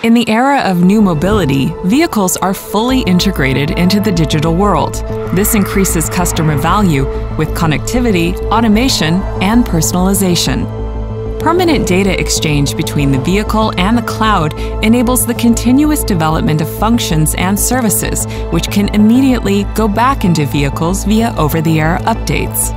In the era of new mobility, vehicles are fully integrated into the digital world. This increases customer value with connectivity, automation, and personalization. Permanent data exchange between the vehicle and the cloud enables the continuous development of functions and services, which can immediately go back into vehicles via over-the-air updates.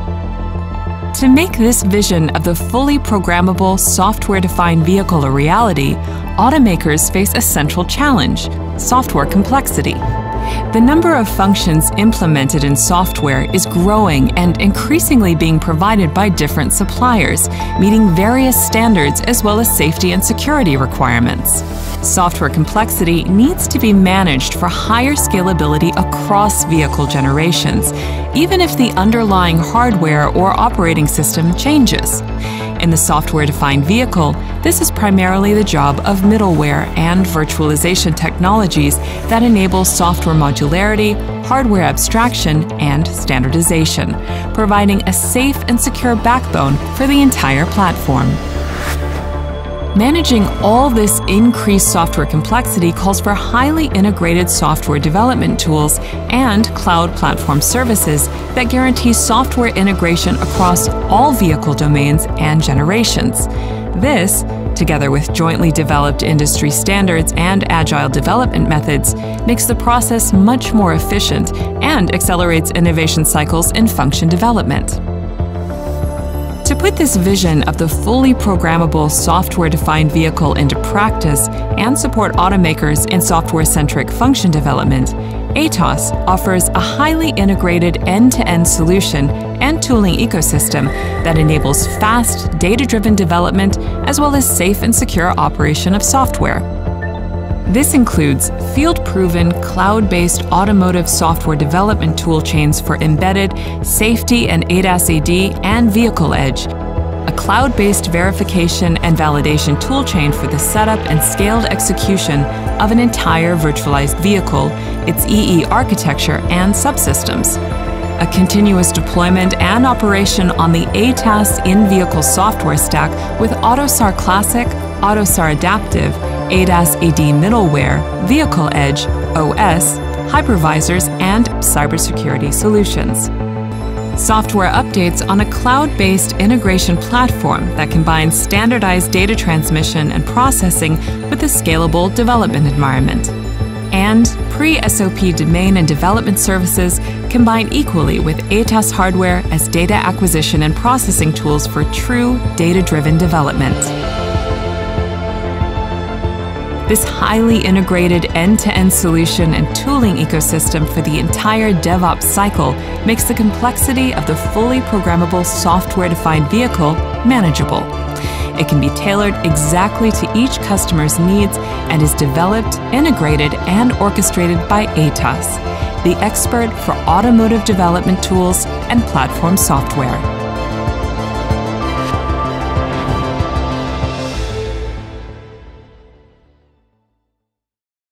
To make this vision of the fully programmable, software-defined vehicle a reality, automakers face a central challenge: software complexity. The number of functions implemented in software is growing and increasingly being provided by different suppliers, meeting various standards as well as safety and security requirements. Software complexity needs to be managed for higher scalability across vehicle generations, even if the underlying hardware or operating system changes. In the software-defined vehicle, this is primarily the job of middleware and virtualization technologies that enable software modularity, hardware abstraction, and standardization, providing a safe and secure backbone for the entire platform. Managing all this increased software complexity calls for highly integrated software development tools and cloud platform services that guarantee software integration across all vehicle domains and generations. This, together with jointly developed industry standards and agile development methods, makes the process much more efficient and accelerates innovation cycles in function development. To put this vision of the fully programmable software-defined vehicle into practice and support automakers in software-centric function development, ETAS offers a highly integrated end-to-end solution and tooling ecosystem that enables fast, data-driven development as well as safe and secure operation of software. This includes field-proven, cloud-based automotive software development toolchains for embedded, safety and ADAS AD and vehicle edge, a cloud-based verification and validation toolchain for the setup and scaled execution of an entire virtualized vehicle, its EE architecture and subsystems, a continuous deployment and operation on the ETAS in-vehicle software stack with AUTOSAR Classic, AUTOSAR Adaptive, ADAS AD middleware, vehicle edge, OS, hypervisors, and cybersecurity solutions. Software updates on a cloud-based integration platform that combines standardized data transmission and processing with a scalable development environment. And pre-SOP domain and development services combine equally with ETAS hardware as data acquisition and processing tools for true data-driven development. This highly integrated end-to-end solution and tooling ecosystem for the entire DevOps cycle makes the complexity of the fully programmable software-defined vehicle manageable. It can be tailored exactly to each customer's needs and is developed, integrated, and orchestrated by ETAS, the expert for automotive development tools and platform software.